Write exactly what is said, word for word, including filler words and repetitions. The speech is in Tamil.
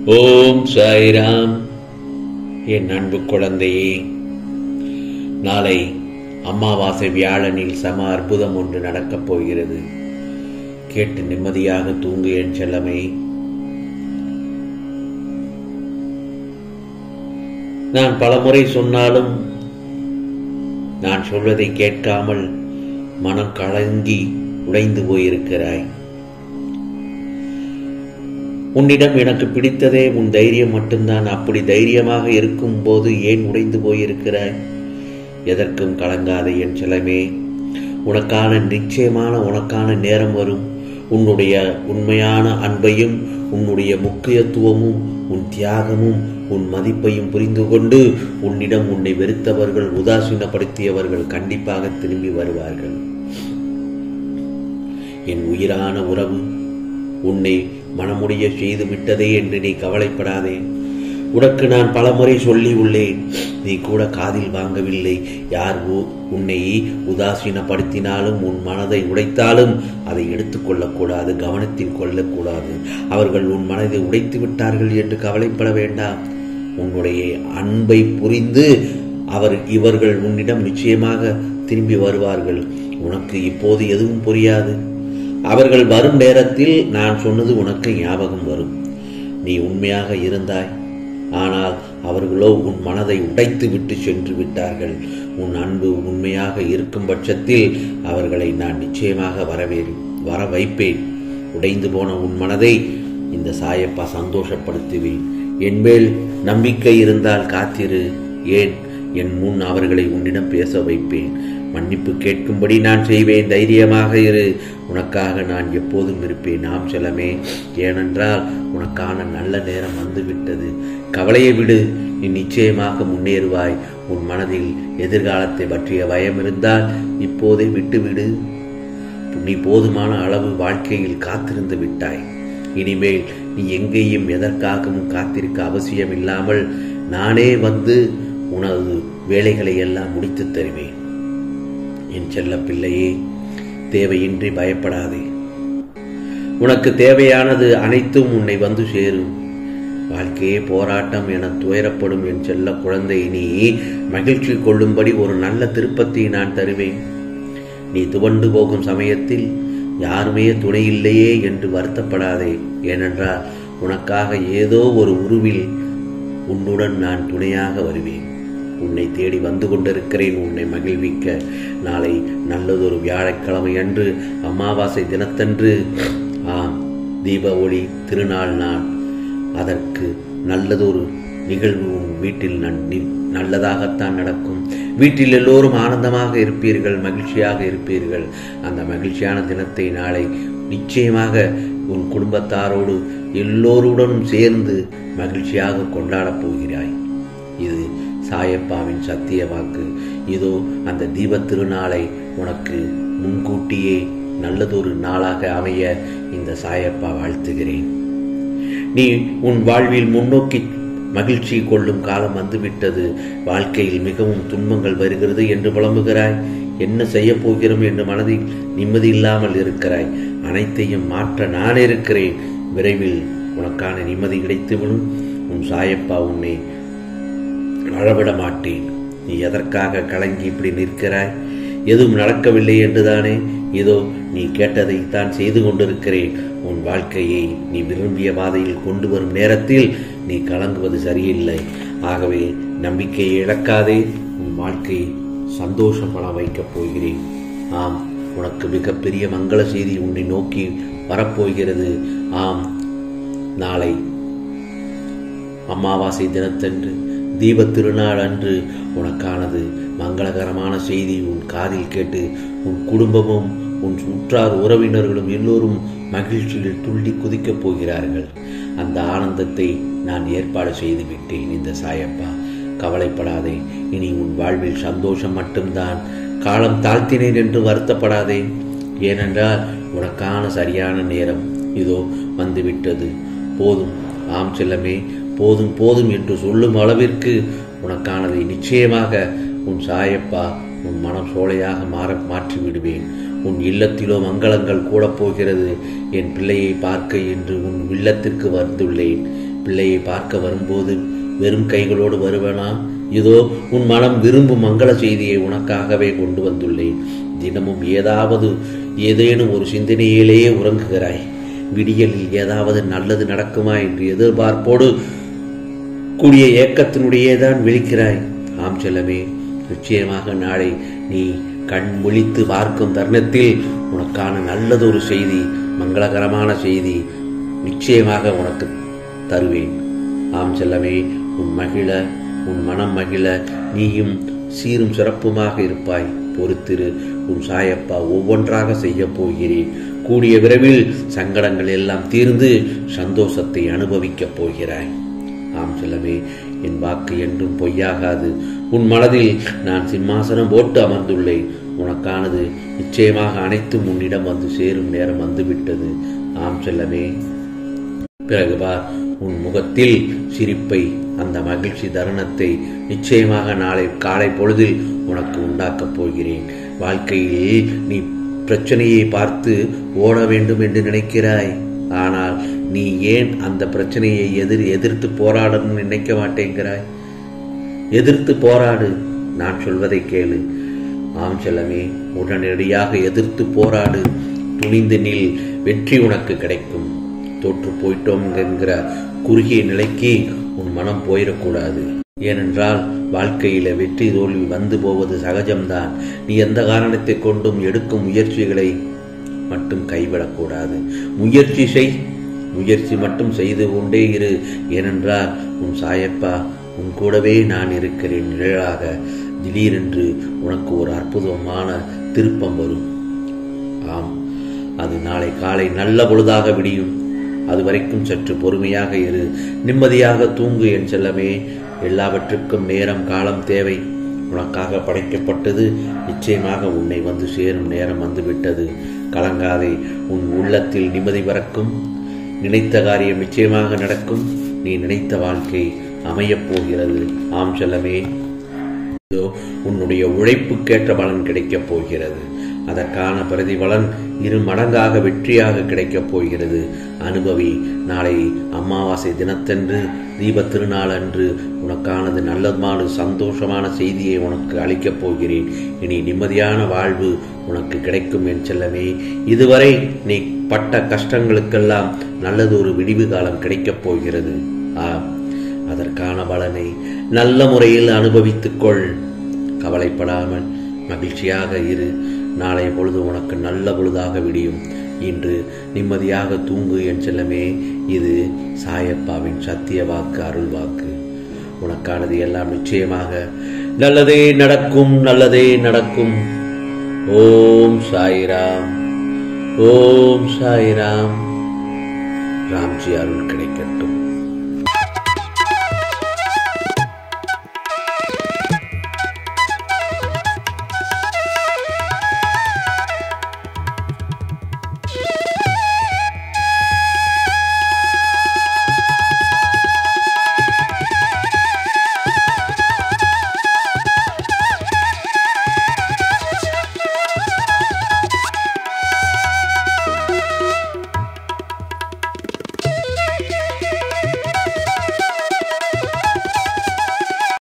ஓம் சாய்ராம். என் அன்பு குழந்தையே, நாளை அமாவாசை வியாழனில் சம அற்புதம் ஒன்று நடக்கப் போகிறது. கேட்டு நிம்மதியாக தூங்கு என் செல்லமே. நான் பலமுறை சொன்னாலும் நான் சொல்வதை கேட்காமல் மனம் கலங்கி உடைந்து போயிருக்கிறாய். உன்னிடம் எனக்கு பிடித்ததே உன் தைரியம் மட்டும்தான். அப்படி தைரியமாக இருக்கும் போது ஏன் உடைந்து போயிருக்கிறாய்? எதற்கும் கலங்காதே என் செல்லமே. உனக்கான நிச்சயமான உனக்கான நேரம் வரும். உன்னுடைய உண்மையான அன்பையும் உன்னுடைய முக்கியத்துவமும் உன் தியாகமும் உன் மதிப்பையும் புரிந்து கொண்டு உன்னிடம் உன்னை வெறுத்தவர்கள், உதாசீனப்படுத்தியவர்கள் கண்டிப்பாக திரும்பி வருவார்கள். என் உயிரான உறவு, உன்னை மனமுடிய செய்து விட்டதே என்று நீ கவலைப்படாதே. உனக்கு நான் பலமுறை சொல்லி உள்ளேன், நீ கூட காதில் வாங்கவில்லை. யார் உன்னை உதாசீனப்படுத்தினாலும் உன் மனதை உடைத்தாலும் அதை எடுத்துக்கொள்ளக்கூடாது, கவனத்தில் கொள்ளக்கூடாது. அவர்கள் உன் மனதை உடைத்து விட்டார்கள் என்று கவலைப்பட வேண்டாம். உன்னுடைய அன்பை புரிந்து அவர் இவர்கள் உன்னிடம் நிச்சயமாக திரும்பி வருவார்கள். உனக்கு இப்போது எதுவும் புரியாது. அவர்கள் வரும் நேரத்தில் நான் சொன்னது உனக்கு ஞாபகம் வரும். நீ உண்மையாக இருந்தாய். ஆனால் அவர்களோ உன் மனதை உடைத்து விட்டு சென்று விட்டார்கள். உன் அன்பு உண்மையாக இருக்கும் பட்சத்தில் அவர்களை நான் நிச்சயமாக வரவேறேன் வர வைப்பேன். உடைந்து போன உன் மனதை இந்த சாயப்பா சந்தோஷப்படுத்துவேன். என் மேல் நம்பிக்கை இருந்தால் காத்திரு. ஏன் என் முன் அவர்களை உன்னிடம் பேச வைப்பேன். மன்னிப்பு கேட்கும்படி நான் செய்வேன். தைரியமாக இரு. உனக்காக நான் எப்போதும் இருப்பேன். நாம் செல்லமே. ஏனென்றால் உனக்கான நல்ல நேரம் வந்துவிட்டது. கவலையை விடு. நீ நிச்சயமாக முன்னேறுவாய். உன் மனதில் எதிர்காலத்தை பற்றிய பயம் இருந்தால் இப்போதே விட்டுவிடு. நீ போதுமான அளவு வாழ்க்கையில் காத்திருந்து விட்டாய். இனிமேல் நீ எங்கேயும் எதற்காகவும் காத்திருக்க அவசியம் இல்லாமல் நானே வந்து உனது வேலைகளை எல்லாம் முடித்து தருவேன். என் செல்ல பிள்ளையே, தேவையின்றி பயப்படாதே. உனக்கு தேவையானது அனைத்தும் உன்னை வந்து சேரும். வாழ்க்கையே போராட்டம் என துயரப்படும் என் செல்ல குழந்தை, நீ மகிழ்ச்சி கொள்ளும்படி ஒரு நல்ல திருப்பத்தை நான் தருவேன். நீ துவண்டு போகும் சமயத்தில் யாருமே துணை இல்லையே என்று வருத்தப்படாதே. ஏனென்றால் உனக்காக ஏதோ ஒரு உருவில் உன்னுடன் நான் துணையாக வருவேன். உன்னை தேடி வந்து கொண்டிருக்கிறேன் உன்னை மகிழ்விக்க. நாளை நல்லதொரு வியாழக்கிழமை அன்று, அமாவாசை தினத்தன்று, ஆம், தீப ஒளி திருநாள் நாள். அதற்கு நல்லதொரு நிகழ்வு உன் வீட்டில் நல்லதாகத்தான் நடக்கும். வீட்டில் எல்லோரும் ஆனந்தமாக இருப்பீர்கள், மகிழ்ச்சியாக இருப்பீர்கள். அந்த மகிழ்ச்சியான தினத்தை நாளை நிச்சயமாக உன் குடும்பத்தாரோடு எல்லோருடனும் சேர்ந்து மகிழ்ச்சியாக கொண்டாடப் போகிறாய். இது சாயப்பாவின் சத்திய வாக்கு. இதோ அந்த தீப திருநாளை உனக்கு முன்கூட்டியே நல்லதொரு நாளாக அமைய இந்த சாயப்பா வாழ்த்துகிறேன். நீ உன் வாழ்வில் முன்னோக்கி மகிழ்ச்சி கொள்ளும் காலம் வந்துவிட்டது. வாழ்க்கையில் மிகவும் துன்பங்கள் வருகிறது என்று புலம்புகிறாய். என்ன செய்ய போகிறோம் என்று மனதில் நிம்மதி இல்லாமல் இருக்கிறாய். அனைத்தையும் மாற்ற நான் இருக்கிறேன். விரைவில் உனக்கான நிம்மதி கிடைத்துவிடும். உன் சாயப்பா உன்னை அழவிட மாட்டேன். நீ எதற்காக கலங்கி இப்படி நிற்கிறாய்? எதுவும் நடக்கவில்லை என்றுதானே? இதோ நீ கேட்டதைத்தான் செய்து கொண்டிருக்கிறேன். உன் வாழ்க்கையை நீ விரும்பிய பாதையில் கொண்டு வரும் நேரத்தில் நீ கலங்குவது சரியில்லை. ஆகவே நம்பிக்கையை இழக்காதே. உன் வாழ்க்கையை சந்தோஷப்பட வைக்கப் போகிறேன். ஆம், உனக்கு மிகப்பெரிய மங்கள செய்தி உன்னை நோக்கி வரப்போகிறது. ஆம், நாளை அமாவாசை தினத்தன்று, தீப திருநாள் அன்று உனக்கானது மங்களகரமான செய்தி உன் காதில் கேட்டு உன் குடும்பமும் உன் உற்றார் உறவினர்களும் எல்லோரும் மகிழ்ச்சியில் துள்ளி குதிக்கப் போகிறார்கள். அந்த ஆனந்தத்தை நான் ஏற்பாடு செய்து விட்டேன். இந்த சாயப்பா, கவலைப்படாதே. இனி உன் வாழ்வில் சந்தோஷம் மட்டும்தான். காலம் தாழ்த்தினேன் என்று வருத்தப்படாதே. ஏனென்றால் உனக்கான சரியான நேரம் இதோ வந்துவிட்டது. போதும், ஆம் செல்லமே, போதும் போதும் என்று சொல்லும் அளவிற்கு உனக்கானதை நிச்சயமாக உன் சாயப்பா உன் மனம் சோலையாக மாற மாற்றி விடுவேன். உன் இல்லத்திலோ மங்களங்கள் கூட போகிறது. என் பிள்ளையை பார்க்க என்று உன் இல்லத்திற்கு வந்துள்ளேன். பிள்ளையை பார்க்க வரும்போது வெறும் கைகளோடு வருவனா? இதோ உன் மனம் விரும்பும் மங்கள செய்தியை உனக்காகவே கொண்டு வந்துள்ளேன். தினமும் ஏதாவது ஏதேனும் ஒரு சிந்தனையிலேயே உறங்குகிறாய். விடியலில் ஏதாவது நல்லது நடக்குமா என்று எதிர்பார்ப்போடு கூடிய ஏக்கத்தினுடையேதான் விழிக்கிறாய். ஆம் செல்லமே, நிச்சயமாக நாளை நீ கண் முழித்து பார்க்கும் தருணத்தில் உனக்கான நல்லதொரு செய்தி, மங்களகரமான செய்தி நிச்சயமாக உனக்கு தருவேன். ஆம் செல்லமே, உன் மகிழ உன் மனம் மகிழ நீயும் சீரும் சிறப்புமாக இருப்பாய். பொறுத்திரு, உன் சாயப்பா ஒவ்வொன்றாக செய்ய போகிறேன். கூடிய விரைவில் சங்கடங்கள் எல்லாம் தீர்ந்து சந்தோஷத்தை அனுபவிக்கப் போகிறாய். ஆம் செல்லமே, என் வாக்கு என்றும் பொய்யாகாது. உன் மனதில் நான் சிம்மாசனம் போட்டு அமர்ந்துள்ளேன். உனக்கானது நிச்சயமாக அனைத்தும் உன்னிடம் வந்து சேரும் நேரம் வந்துவிட்டது. ஆம் செல்லமே, பிறகு பார், உன் முகத்தில் சிரிப்பை, அந்த மகிழ்ச்சி தருணத்தை நிச்சயமாக நாளை காலை பொழுதில் உனக்கு உண்டாக்கப் போகிறேன். வாழ்க்கையில் நீ பிரச்சனையை பார்த்து ஓட வேண்டும் என்று நினைக்கிறாய். ஆனால் நீ ஏன் அந்த பிரச்சனையை எதிர் எதிர்த்து போராடணும்னு நினைக்க மாட்டேங்கிறாய்? எதிர்த்து போராடு, நான் சொல்வதை கேளு. ஆம் செல்லமே, உடனடியாக எதிர்த்து போராடு. துணிந்து நில், வெற்றி உனக்கு கிடைக்கும். தோற்று போயிட்டோம் என்கிற குறுகிய நிலைக்கு உன் மனம் போயிடக்கூடாது. ஏனென்றால் வாழ்க்கையில வெற்றி தோல்வி வந்து போவது சகஜம்தான். நீ எந்த காரணத்தை கொண்டும் எடுக்கும் முயற்சிகளை மட்டும் கைவிடக்கூடாது. முயற்சி செய், முயற்சி மட்டும் செய்து கொண்டே இரு. ஏனென்றால் உன் சாயப்பா உன் கூடவே நான் இருக்கிறேன் நிழலாக. திடீரென்று உனக்கு ஒரு அற்புதமான திருப்பம் வரும். ஆம், அது நாளை காலை நல்ல பொழுதாக விடியும். அது வரைக்கும் சற்று பொறுமையாக இரு, நிம்மதியாக தூங்கு என் செல்லமே. எல்லாவற்றுக்கும் நேரம் காலம் தேவை. உனக்காக படைக்கப்பட்டது நிச்சயமாக உன்னை வந்து சேரும் நேரம் வந்துவிட்டது. கலங்காதே, உன் உள்ளத்தில் நிம்மதி பிறக்கும். நினைத்த காரியம் நிச்சயமாக நடக்கும். நீ நினைத்த வாழ்க்கை அமையப் போகிறது. ஆம் செல்லமே, உன்னுடைய உழைப்புக்கேற்ற பலன் கிடைக்கப் போகிறது. அதற்கான பிரதிபலன் இரு மடங்காக வெற்றியாக கிடைக்கப் போகிறது. அனுபவி. நாளை அமாவாசை தினத்தன்று, தீப திருநாள் அன்று உனக்கானது நல்லமான சந்தோஷமான செய்தியை உனக்கு அளிக்கப் போகிறேன். இனி நிம்மதியான வாழ்வு உனக்கு கிடைக்கும் என் செல்லமே. இதுவரை நீ பட்ட கஷ்டங்களுக்கெல்லாம் நல்லது ஒரு விடிவு காலம் கிடைக்கப் போகிறது. ஆ, அதற்கான பலனை நல்ல முறையில் அனுபவித்துக்கொள். கவலைப்படாமல் மகிழ்ச்சியாக இரு. நாளைய பொழுது உனக்கு நல்ல பொழுதாக விடியும். இன்று நிம்மதியாக தூங்கு என் செல்லமே. இது சாயப்பாவின் சத்திய வாக்கு, அருள் வாக்கு. உனக்கானது எல்லாம் நிச்சயமாக நல்லதே நடக்கும், நல்லதே நடக்கும். ஓம் சாய்ராம், ஓம் சாய்ராம். ராம்ஜி அருள் கிடைக்கட்டும்.